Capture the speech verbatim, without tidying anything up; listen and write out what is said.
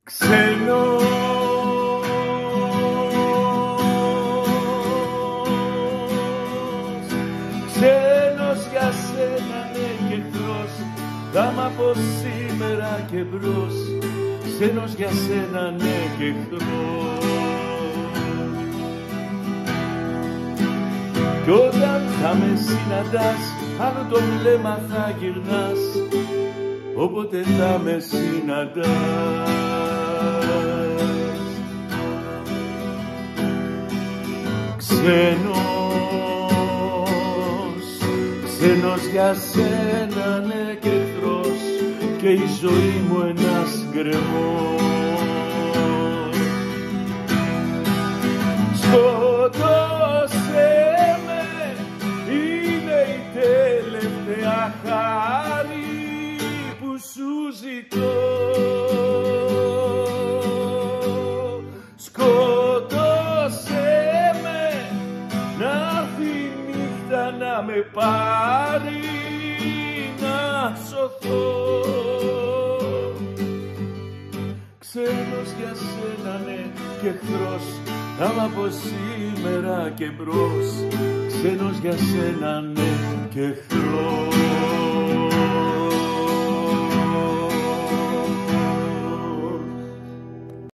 Ξένος, ξένος για σένα ναι και εχθρός, δάμα από σήμερα και μπρος, ξένος για σένα ναι και εχθρός. Κι όταν θα με συναντάς, άλλο το βλέμμα θα γυρνάς, όποτε θα με συναντάς. Ξένος, ξένος για σένα ναι και εχθρός, και η ζωή μου ένας γκρεμός. Σκότωσέ με, είναι η τελευταία χάρη που σου ζητώ. Σκότωσέ με, να'ρθεί η νύχτα να με πάρει, να σωθώ. Ξένος για σένα ναι και εχθρός, άμα από σήμερα και μπρος, ξένος για σένα ναι και εχθρός.